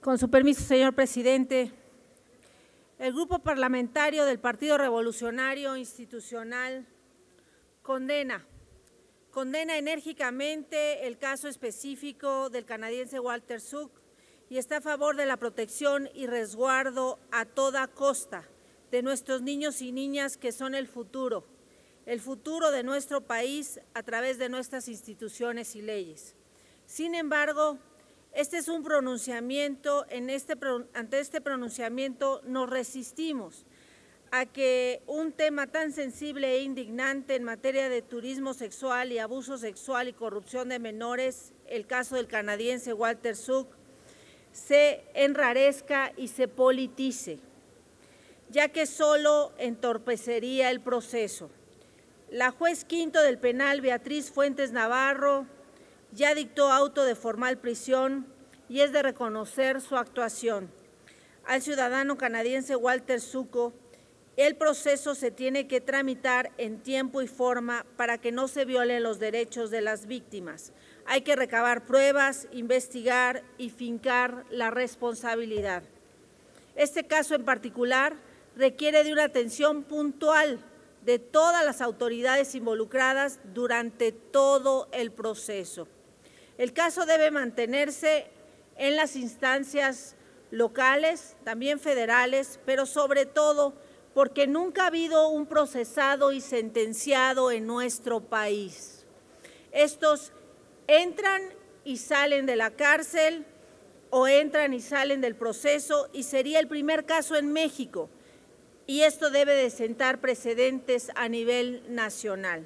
Con su permiso, señor presidente, el Grupo Parlamentario del Partido Revolucionario Institucional condena enérgicamente el caso específico del canadiense Walter Suk y está a favor de la protección y resguardo a toda costa de nuestros niños y niñas que son el futuro de nuestro país a través de nuestras instituciones y leyes. Sin embargo, este es un pronunciamiento, ante este pronunciamiento nos resistimos a que un tema tan sensible e indignante en materia de turismo sexual y abuso sexual y corrupción de menores, el caso del canadiense Walter Suk, se enrarezca y se politice, ya que solo entorpecería el proceso. La juez quinto del penal, Beatriz Fuentes Navarro, ya dictó auto de formal prisión y es de reconocer su actuación. Al ciudadano canadiense Walter Suk, el proceso se tiene que tramitar en tiempo y forma para que no se violen los derechos de las víctimas. Hay que recabar pruebas, investigar y fincar la responsabilidad. Este caso en particular requiere de una atención puntual de todas las autoridades involucradas durante todo el proceso. El caso debe mantenerse en las instancias locales, también federales, pero sobre todo porque nunca ha habido un procesado y sentenciado en nuestro país. Estos entran y salen de la cárcel o entran y salen del proceso y sería el primer caso en México y esto debe de sentar precedentes a nivel nacional.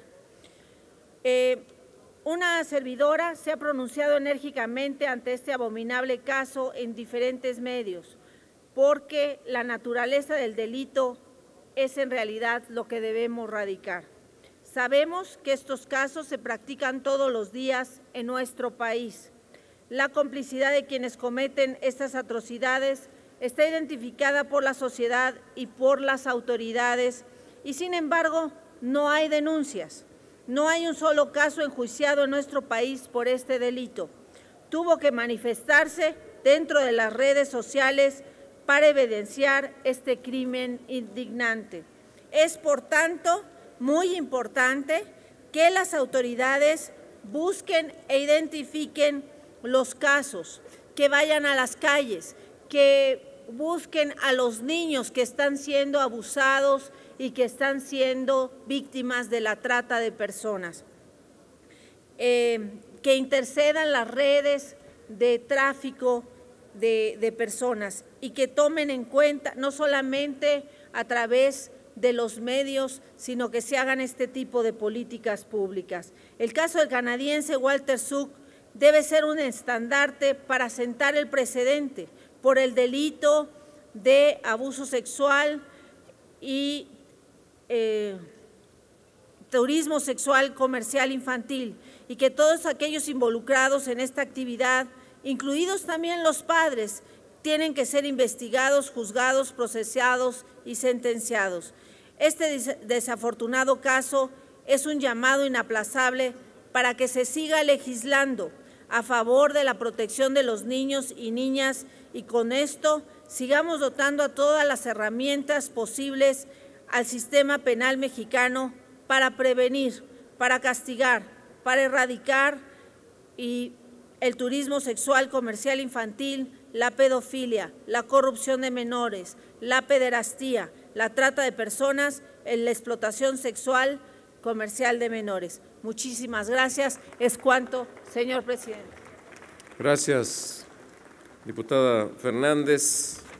Una servidora se ha pronunciado enérgicamente ante este abominable caso en diferentes medios, porque la naturaleza del delito es en realidad lo que debemos radicar. Sabemos que estos casos se practican todos los días en nuestro país. La complicidad de quienes cometen estas atrocidades está identificada por la sociedad y por las autoridades y, sin embargo, no hay denuncias. No hay un solo caso enjuiciado en nuestro país por este delito. Tuvo que manifestarse dentro de las redes sociales para evidenciar este crimen indignante. Es, por tanto, muy importante que las autoridades busquen e identifiquen los casos, que vayan a las calles, que busquen a los niños que están siendo abusados y que están siendo víctimas de la trata de personas, que intercedan las redes de tráfico de personas y que tomen en cuenta no solamente a través de los medios, sino que se hagan este tipo de políticas públicas. El caso del canadiense Walter Suk debe ser un estandarte para sentar el precedente por el delito de abuso sexual y turismo sexual comercial infantil y que todos aquellos involucrados en esta actividad, incluidos también los padres, tienen que ser investigados, juzgados, procesados y sentenciados. Este desafortunado caso es un llamado inaplazable para que se siga legislando a favor de la protección de los niños y niñas y con esto sigamos dotando a todas las herramientas posibles al sistema penal mexicano para prevenir, para castigar, para erradicar y el turismo sexual comercial infantil, la pedofilia, la corrupción de menores, la pederastía, la trata de personas, la explotación sexual comercial de menores. Muchísimas gracias. Es cuanto, señor presidente. Gracias, diputada Fernández.